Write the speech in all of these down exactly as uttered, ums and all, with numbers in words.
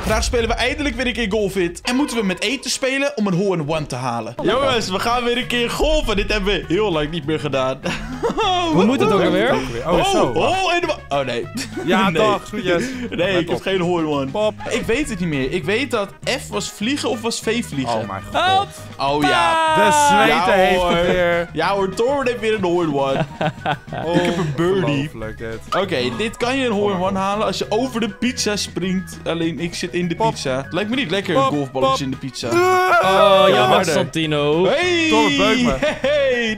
Vandaag spelen we eindelijk weer een keer Golfit. En moeten we met eten spelen om een hole-in-one te halen. Jongens, we gaan weer een keer golfen. Dit hebben we heel lang niet meer gedaan. Hoe moet het ook alweer? Oh, zo. Hole-in-one. Oh, nee. Ja, nee. toch. Groetjes. Nee, ik heb geen hole-in-one. Pop. Ik weet het niet meer. Ik weet dat F was vliegen of was V vliegen. Oh, mijn god. Help! Oh, ja. De zweten Ja, heeft hoor. het weer. Ja hoor, Torben heeft weer een hole-in-one. Oh, Ik heb een birdie. ongelooflijk dit. Oké, okay, dit kan je een hole-in-one halen als je over de pizza springt. Alleen ik zit in de Pop. pizza. Het lijkt me niet lekker, Pop, een golfballetje pop. in de pizza. Oh, jammer, harder. Santino. Hey! Torben, beuk me. Hey!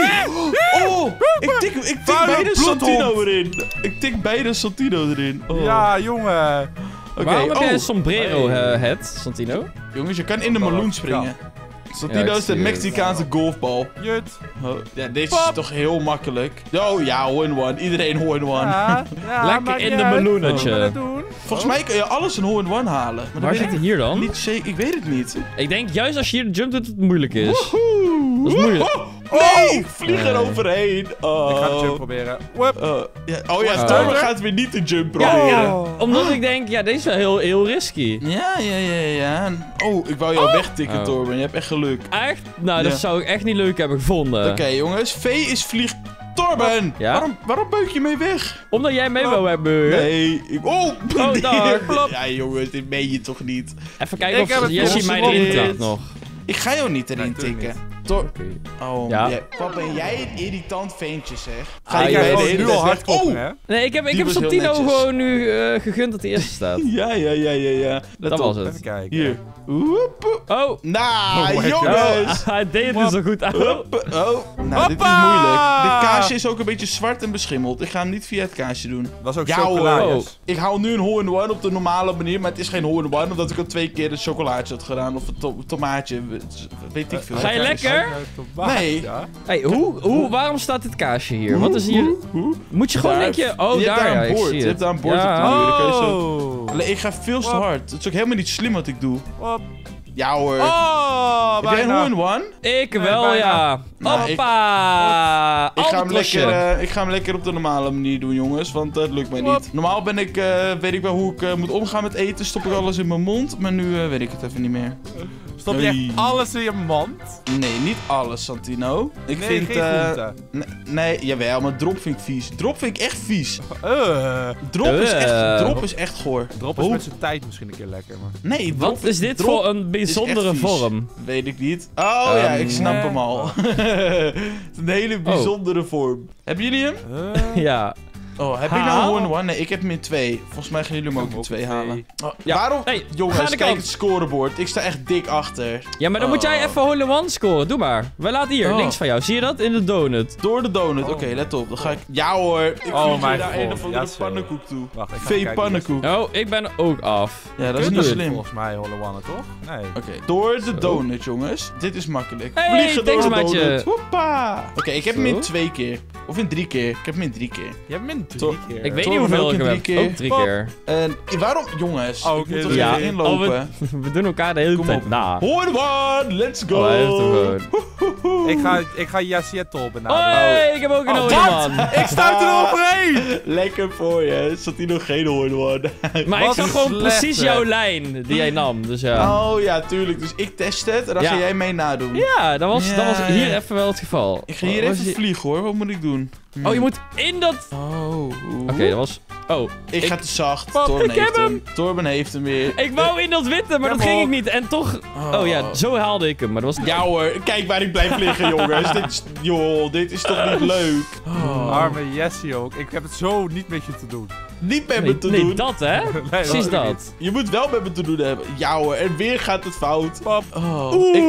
Nee! Oh! Ik tik, ik tik Vuile beide bloedhond. Santino erin. Ik tik beide Santino erin. Oh. Ja, jongen. Oké, Waarom heb jij oh. een sombrero Hey. uh, head, Santino? Jongens, je kan in de meloen springen. Santino Ja, ik is de zie het. Mexicaanse golfbal. Jut. Oh, ja, deze is Pop. toch heel makkelijk. Oh ja, hole-in-one. Iedereen hole-in-one. Ja, ja, Lekker maakt in niet de uit. meloenetje. Wat we doen? Volgens mij kun je alles een hole-in-one halen. Maar Waar dat zit weet hij ik hier dan? niet zeker. Ik weet het niet. Ik denk juist als je hier de jump doet, dat het moeilijk is. Woehoe. Dat is moeilijk. Oh, nee, ik vlieg Nee. eroverheen. Oh. Ik ga de jump proberen. Wup. Oh, ja. Oh ja, Oh. Torben gaat weer niet de jump Ja, proberen. ja. Omdat ik denk, ja, deze is wel heel, heel risky. Ja, ja, ja, ja. Oh, ik wou jou wegtikken, Oh. Torben. Je hebt echt geluk. Echt? Nou, dat Ja. zou ik echt niet leuk hebben gevonden. Oké, jongens. V is vlieg... Torben! Ja? Waarom, waarom beuk je mee weg? Omdat jij mee wou hebben. Nee. Ik... Oh! Oh, nee. daar. Ja, jongens. Dit meen je toch niet? Even kijken Ik heb of het Jessie voor mij ons erin geprobeerd. trapt nog. Ik ga jou niet erin Nee, tuurlijk tikken. niet. Tor... Oké. Oh, Ja. ja. Wat ben jij een irritant ventje, zeg. Ga Ah, ik ja, bij ja, de ja, hele nu al tijd hard weg- kloppen, Oh! hè? Nee, ik heb, ik Die heb was heel Santino netjes. gewoon nu uh, gegund dat hij eerste staat. Ja, ja, ja, ja, ja. Let Dat op. was Even het. kijken. Hier. Woep. Oh! Nou, Oh my jongens. Hij deed het niet zo goed. Hoppa. Oh, nou, dit is Hoppa! moeilijk. Dit kaasje is ook een beetje zwart en beschimmeld. Ik ga hem niet via het kaasje doen. Dat is ook Ja, chocolaatjes. hoor. Ik haal nu een hole-in-one op de normale manier, maar het is geen hole-in-one, omdat ik al twee keer een chocolaatje had gedaan. Of een to tomaatje, weet ik veel. Ga je lekker? Nee. Ja. Hey, hoe, hoe, waarom staat dit kaasje hier? Wat is hier? Hoe? Hoe? Moet je gewoon Daar. denk je... Oh, Je hebt daar, daar ja, een ik bord. zie Je het. hebt daar een bord Ja. op de muur. Dan kan je zo... Oh. Alleen, ik ga veel te Wap. hard. Het is ook helemaal niet slim wat ik doe. Wap. Ja hoor. Oh, Heb jij een bijna. hole-in-one? Ik Nee, wel, bijna. ja. Nou, ik- Hoppa! Ik ga, hem Albatosje. lekker, eh, ik ga hem lekker op de normale manier doen, jongens. Want dat lukt mij Wap. niet. Normaal ben ik, eh, weet ik wel hoe ik eh, moet omgaan met eten. Stop ik alles in mijn mond. Maar nu eh, weet ik het even niet meer. Stop je echt Nee. alles in je mond? Nee, niet alles, Santino. Ik Nee, vind... geen eh, groente. nee, nee, jawel, maar drop vind ik vies. Drop vind ik echt vies. Uh. Drop, is, Eh. echt, drop is echt goor. Drop is Hoe? met zijn tijd misschien een keer lekker, maar... Nee, drop Wat is dit drop voor een is bijzondere echt vies. vorm? Weet ik niet. Oh ja, Ehm, ik snap nee. hem al. Het is een hele bijzondere vorm. Hebben jullie hem? Uh. Ja. Oh, heb ik nou Haal. een one-one? Nee, ik heb hem in twee. Volgens mij gaan jullie hem ook Ik in heb twee ook in halen. Oh, Ja. Waarom? Hey, ga Jongens, de kijk kant. het scorebord. Ik sta echt dik achter. Ja, maar dan moet jij Oh. even hole-in-one scoren. Doe maar. Wij laten hier, Oh. links van jou. Zie je dat? In de donut. Door de donut. Oh. Oké, let op. Dan ga ik... Ja hoor. Ik Oh vlieg mijn hier naar een god. of andere Ja, zo. pannenkoek toe. Wacht, ik ga V kijken. pannenkoek. Oh, ik ben ook af. Ja, dat is Kut niet het. slim. Volgens mij Holowannen, toch? Nee. Oké, door de Zo. donut, jongens. Dit is makkelijk. Hey, Vliegen door thanks, de maatje. donut. Hoppa. Oké, ik heb hem in Zo. twee keer. Of in drie keer. Ik heb hem in drie keer. Je hebt min drie Toch- keer. Ik weet Torben niet hoeveel ook ik in heb. drie keer. Ook drie Pop. keer. En waarom, jongens? Oh, ik oké, moet er dus even ja. inlopen. Oh, we, we doen elkaar de hele Kom tijd op. na. Hole-in-one, let's go. Oh, hij heeft hem gewoon. Woehoehoe. Ik ga, ik ga Yassietto benaderen. Hoi, ik heb ook een Oh, hole-in-one. Ik stuit er overheen! Lekker voor je. Zat hier nog geen hole-in-one? Maar ik Wat zag een gewoon slechte. precies jouw lijn die jij nam. Dus ja. Oh ja, tuurlijk. Dus ik test het en dan Ja. ga jij mee nadoen. Ja, dat was, dat was Ja, hier ja. even wel het geval. Ik ga hier Was even je- vliegen hoor. Wat moet ik doen? Hm. Oh, je moet in dat... Oh. Oké, dat was... Oh, Ik, ga te zacht. Pap, Torben ik heeft heb hem. Torben heeft hem weer. ik wou in dat witte, maar dat Kom ging ik op. niet. En toch... Oh ja, zo haalde ik hem, maar dat was... Ja hoor, kijk waar ik blijf liggen jongens. dit is, joh, dit is toch niet leuk? Oh. Arme Jessie ook. Ik heb het zo niet met je te doen. Niet met me Nee, te nee doen. dat hè? Nee, Precies ik dat. niet. Je moet wel met me te doen hebben. Ja hoor, en weer gaat het fout. Pap. Oh, ik,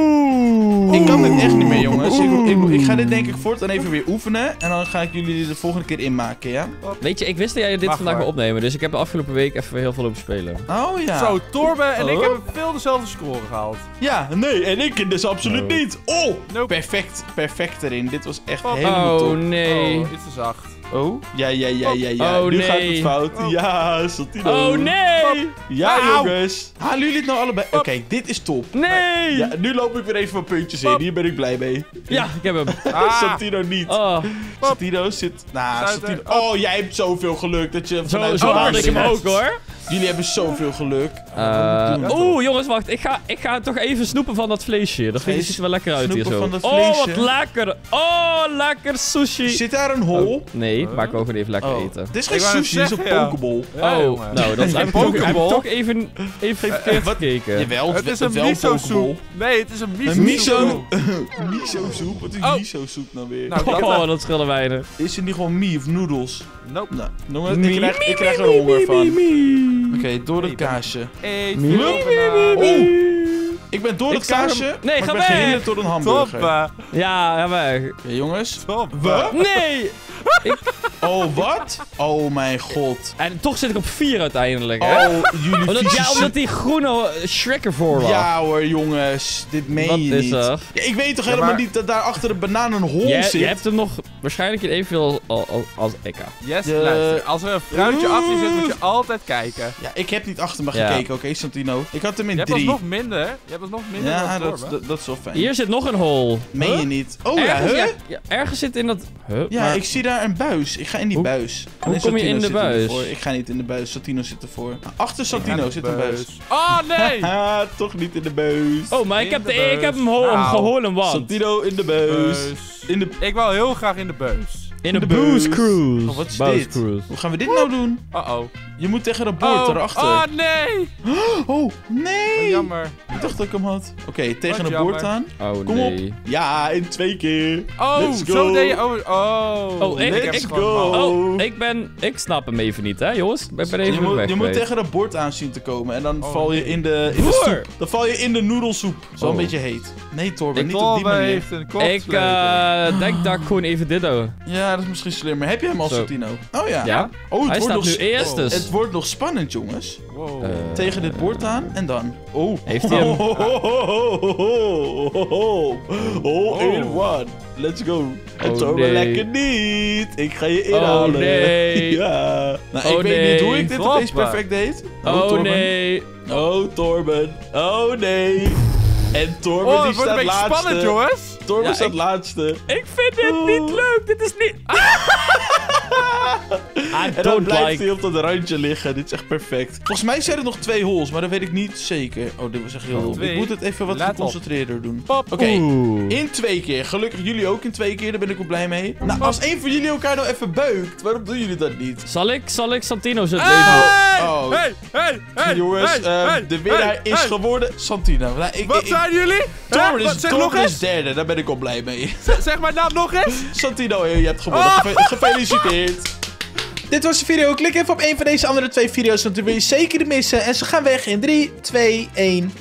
ik kan dit echt niet meer jongens. Ik, ik, ik ga dit denk ik voortaan even weer oefenen. En dan ga ik jullie de volgende keer inmaken, ja? Weet je, ik wist dat jij dit Mag vandaag maar. wil opnemen. Dus ik heb de afgelopen week even weer heel veel lopen spelen. Oh ja. Zo, Torben en ik Oh. hebben veel dezelfde score gehaald. Ja, nee, en ik dus absoluut Oh. niet. Oh, Nope. perfect, perfect erin. Dit was echt Oh. helemaal Oh top. nee. Oh, iets te zacht. Oh, ja, ja, ja, ja, ja. Oh, nu nee. gaat het fout. Oh. Ja, Santino. Oh nee! Ja, Auw. jongens. Halen jullie het nou allebei? Oké, dit is top. Nee! Ja, nu loop ik weer even wat puntjes in. Hier ben ik blij mee. Ja, ik heb hem. Ah, Santino niet. Oh, Santino zit... Nou, Sluiten. Santino... Oh, jij hebt zoveel geluk dat je zo, vanuit zo de haalde ik hem aarde ook hoor. Jullie hebben zoveel geluk. Eh, doen? Oeh, jongens, wacht. Ik ga, ik ga toch even snoepen van dat vleesje. Dat Vlees- ziet er wel lekker uit hier snoepen zo. van dat Oh, wat vleesje. lekker. Oh, lekker sushi. Zit daar een hol? Oh, nee, maar ik wou gewoon even lekker Oh. eten. Dit is geen Ik wou net sushi, dit is een zeggen, ja. pokeball. Ja, Oh, jongen. nou, dat is Een heb ik toch, heb ik pokeball? toch even, even verkeerd wat? gekeken. Jawel, Het is een wel miso pokeball. soep. Nee, het is een miso Een miso... soep. miso soep? Wat is Oh. miso soep nou weer? Nou, dat- Oh, dat scheelde weinig. Is het niet gewoon mie of noodles? Nope. Nou, noem het, ik krijg, ik krijg er honger van. Oké, door het Ik ben- kaasje. Eet Mie, veel mie, banaan. Oh! Ik ben door Ik het zag hem- kaasje, Nee, maar ga ik ben weg. gehinderd door een Top, hamburger. eh. Ja, ja, weg. Ja, jongens. Top. Wat? Nee! Oh, wat? Oh mijn god. En toch zit ik op vier uiteindelijk, hè? Oh, jullie Omdat, vieze ja, omdat die groene eh, Shrek ervoor lag. Ja hoor, jongens. Dit meen Wat je is niet. er? Ja, ik weet toch Ja, helemaal maar- niet dat daar achter de banaan een hol Je, zit? je hebt hem nog waarschijnlijk in evenveel als, als, als Ekka. Yes, De- luister. Als er een fruitje achter je zit, moet je altijd kijken. Ja, ik heb niet achter me Ja. gekeken, oké, Santino? Ik had hem in Je hebt drie. alsnog minder. Je hebt alsnog minder Ja, dan dat, Torben. dat, dat is wel fijn. Hier zit nog een hole. Meen Huh? je niet? Oh ja, Ergens, huh? ja, ja, ergens zit in dat... Huh? Ja, maar- ik zie daar een buis. Ik ga in die Hoe- buis. hoe Nee, kom je Santino in de zit er buis? niet voor. Ik ga niet in de buis. Santino zit ervoor. Achter Santino Ja, zit een buis. Oh, nee! Haha, toch niet in de buis. Oh, maar ik In heb, de de, ik heb hem buis. ho- Nou. geholen, want... Santino in de buis. Beus. In de... Ik wou heel graag in de beus. In de de Booze buis. Cruise. Oh, wat is Booze dit? Cruise. Hoe gaan we dit nou doen? Uh-oh. Je moet tegen dat bord Oh, erachter. oh, nee! Oh, Wat nee. jammer. Ik dacht dat ik hem had. Oké, tegen Wat een bord jammer. aan. Oh, Kom nee. op. Ja, in twee keer. Oh, Let's go. zo deed je... Oh, oh. Oh, ik- heb let's gewoon go. mal. Oh, ik ben... Ik snap hem even niet, hè, jongens? Ik ben even Je moet, weg je moet geweest. tegen dat bord aan zien te komen. En dan Oh, val je nee. in de, in de Broer. soep. Dan val je in de noedelsoep. Zo Oh. een beetje heet. Nee, Torben, Ik niet op die Torben manier. heeft een kop Ik eh, denk dat ik gewoon even dit doe. Ja, dat is misschien slimmer. Heb je hem al, Zo. Santino? Oh ja. Ja? Oh, het Hij wordt staat nog nu s- eerst dus. Het wordt nog spannend, jongens. Wow. Eh, Tegen dit bord aan en dan. Oh. Heeft hij hem- Oh, oh, oh, oh, oh, oh. Oh, in one. Let's go. En Oh, Torben nee. lekker niet. Ik ga je inhalen. Oh, nee. Ja. Nou, ik Oh, weet nee. niet hoe ik dit Klopt, opeens maar. perfect deed. Oh, Torben. nee. Oh, Torben. Oh, nee. En Torben Oh, die het wordt een staat beetje laatste. spannend, jongens. Torben Ja, staat ik- laatste. Ik vind dit niet leuk. Dit is niet... I En dan don't blijft like... hij op dat randje liggen. Dit is echt perfect. Volgens mij zijn er nog twee holes, maar dat weet ik niet zeker. Oh, dit was echt heel... Twee. Ik moet het even wat Let op. geconcentreerder doen. Pop. Oké, Oeh. in twee keer. Gelukkig jullie ook in twee keer, daar ben ik ook blij mee. Nou, als één van jullie elkaar nou even beukt, waarom doen jullie dat niet? Zal ik, zal ik Santino zijn Hey! Oh. Hey, hey, hey, Jongens, hey, ehm, hey, de winnaar hey, is hey. geworden Santino. Nou, ik, Wat ik, zijn jullie? Torben Hè? is, Wat- Zeg Torben nog is eens. derde, daar ben ik al blij mee. Z- Zeg maar naam nog eens. Santino, je hebt gewonnen. Oh. Geve- Gefeliciteerd. Dit was de video. Klik even op een van deze andere twee video's, want dan wil je zeker niet missen. En ze gaan weg in drie, twee, één.